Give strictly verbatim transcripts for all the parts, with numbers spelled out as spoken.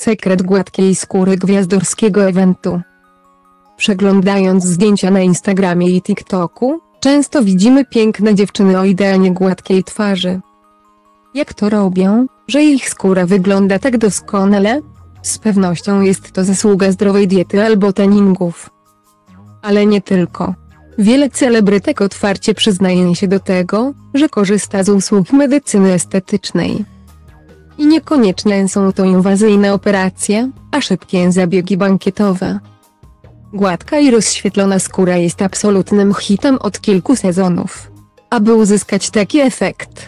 Sekret gładkiej skóry gwiazdorskiego eventu. Przeglądając zdjęcia na Instagramie i TikToku, często widzimy piękne dziewczyny o idealnie gładkiej twarzy. Jak to robią, że ich skóra wygląda tak doskonale? Z pewnością jest to zasługa zdrowej diety albo treningów. Ale nie tylko. Wiele celebrytek otwarcie przyznaje się do tego, że korzysta z usług medycyny estetycznej. I niekoniecznie są to inwazyjne operacje, a szybkie zabiegi bankietowe. Gładka i rozświetlona skóra jest absolutnym hitem od kilku sezonów. Aby uzyskać taki efekt,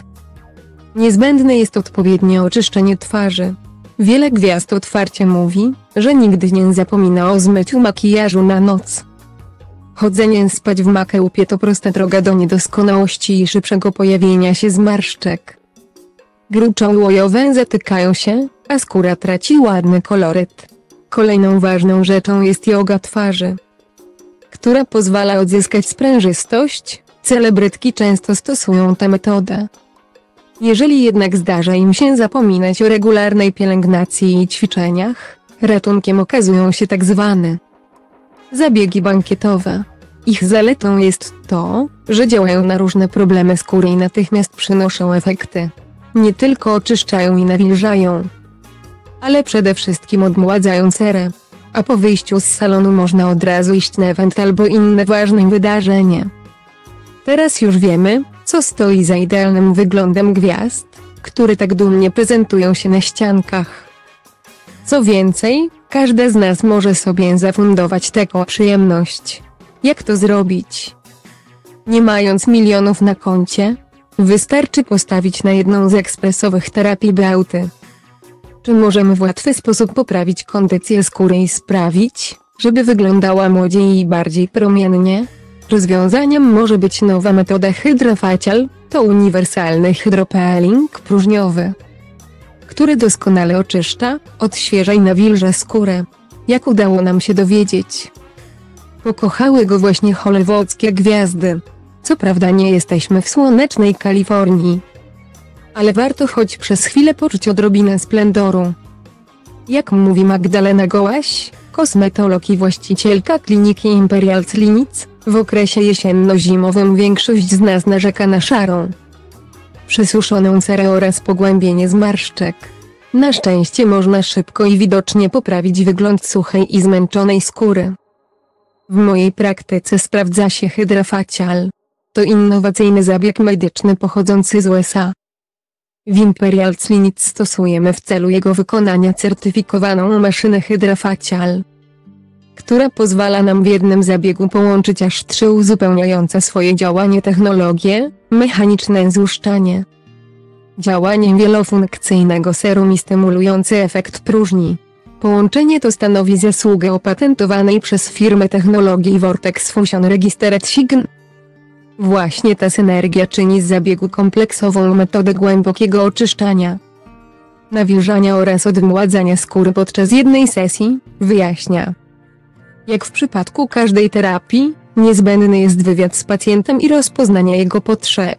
niezbędne jest odpowiednie oczyszczenie twarzy. Wiele gwiazd otwarcie mówi, że nigdy nie zapomina o zmyciu makijażu na noc. Chodzenie spać w makeumpie to prosta droga do niedoskonałości i szybszego pojawienia się zmarszczek. Gruczołojowe zatykają się, a skóra traci ładny koloryt. Kolejną ważną rzeczą jest joga twarzy, która pozwala odzyskać sprężystość. Celebrytki często stosują tę metodę. Jeżeli jednak zdarza im się zapominać o regularnej pielęgnacji i ćwiczeniach, ratunkiem okazują się tak zwane zabiegi bankietowe. Ich zaletą jest to, że działają na różne problemy skóry i natychmiast przynoszą efekty. Nie tylko oczyszczają i nawilżają, ale przede wszystkim odmładzają cerę. A po wyjściu z salonu można od razu iść na event albo inne ważne wydarzenie. Teraz już wiemy, co stoi za idealnym wyglądem gwiazd, które tak dumnie prezentują się na ściankach. Co więcej, każda z nas może sobie zafundować taką przyjemność. Jak to zrobić? Nie mając milionów na koncie, wystarczy postawić na jedną z ekspresowych terapii Beauty. Czy możemy w łatwy sposób poprawić kondycję skóry i sprawić, żeby wyglądała młodziej i bardziej promiennie? Rozwiązaniem może być nowa metoda Hydrofacial, to uniwersalny hydropeeling próżniowy, który doskonale oczyszcza, odświeża i nawilża skórę. Jak udało nam się dowiedzieć? Pokochały go właśnie hollywoodzkie gwiazdy. Co prawda nie jesteśmy w słonecznej Kalifornii, ale warto choć przez chwilę poczuć odrobinę splendoru. Jak mówi Magdalena Gołaś, kosmetolog i właścicielka kliniki Imperial Clinics, w okresie jesienno-zimowym większość z nas narzeka na szarą, przesuszoną cerę oraz pogłębienie zmarszczek. Na szczęście można szybko i widocznie poprawić wygląd suchej i zmęczonej skóry. W mojej praktyce sprawdza się Hydrofacial. To innowacyjny zabieg medyczny pochodzący z U S A. W Imperial Clinics stosujemy w celu jego wykonania certyfikowaną maszynę Hydrofacial, która pozwala nam w jednym zabiegu połączyć aż trzy uzupełniające swoje działanie technologie: mechaniczne złuszczanie, działanie wielofunkcyjnego serum i stymulujący efekt próżni. Połączenie to stanowi zasługę opatentowanej przez firmę technologii Vortex Fusion Registered Sign. Właśnie ta synergia czyni z zabiegu kompleksową metodę głębokiego oczyszczania, nawilżania oraz odmładzania skóry podczas jednej sesji, wyjaśnia. Jak w przypadku każdej terapii, niezbędny jest wywiad z pacjentem i rozpoznanie jego potrzeb.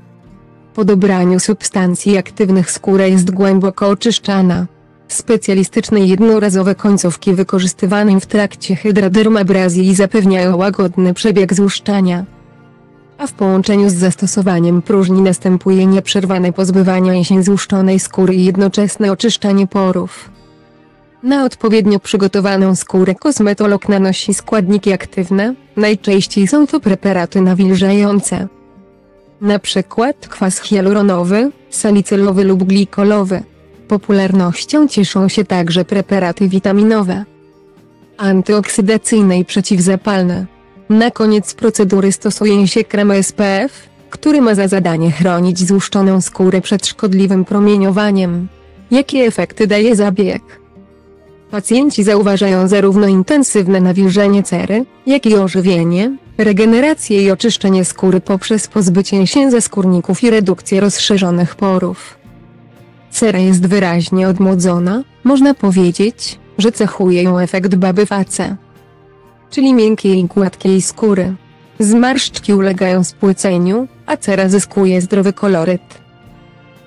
Po dobraniu substancji aktywnych skóra jest głęboko oczyszczana. Specjalistyczne jednorazowe końcówki wykorzystywane w trakcie hydrodermabrazji zapewniają łagodny przebieg złuszczania, a w połączeniu z zastosowaniem próżni następuje nieprzerwane pozbywanie się złuszczonej skóry i jednoczesne oczyszczanie porów. Na odpowiednio przygotowaną skórę kosmetolog nanosi składniki aktywne, najczęściej są to preparaty nawilżające. Na przykład kwas hialuronowy, salicylowy lub glikolowy. Popularnością cieszą się także preparaty witaminowe, antyoksydacyjne i przeciwzapalne. Na koniec procedury stosuje się krem S P F, który ma za zadanie chronić złuszczoną skórę przed szkodliwym promieniowaniem. Jakie efekty daje zabieg? Pacjenci zauważają zarówno intensywne nawilżenie cery, jak i ożywienie, regenerację i oczyszczenie skóry poprzez pozbycie się ze skórników i redukcję rozszerzonych porów. Cera jest wyraźnie odmłodzona, można powiedzieć, że cechuje ją efekt baby face, czyli miękkiej i gładkiej skóry. Zmarszczki ulegają spłyceniu, a cera zyskuje zdrowy koloryt.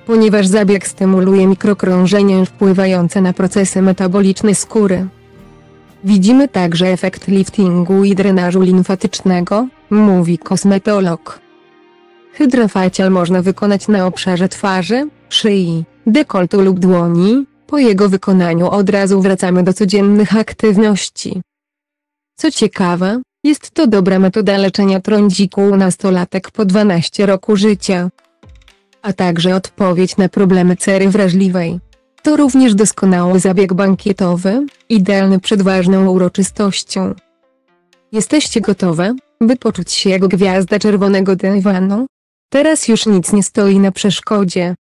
ponieważ zabieg stymuluje mikrokrążenia wpływające na procesy metaboliczne skóry. Widzimy także efekt liftingu i drenażu limfatycznego, mówi kosmetolog. Hydrofacial można wykonać na obszarze twarzy, szyi, dekoltu lub dłoni. Po jego wykonaniu od razu wracamy do codziennych aktywności. Co ciekawe, jest to dobra metoda leczenia trądziku u nastolatek po dwanaście roku życia, a także odpowiedź na problemy cery wrażliwej. To również doskonały zabieg bankietowy, idealny przed ważną uroczystością. Jesteście gotowe, by poczuć się jak gwiazda czerwonego dywanu? Teraz już nic nie stoi na przeszkodzie.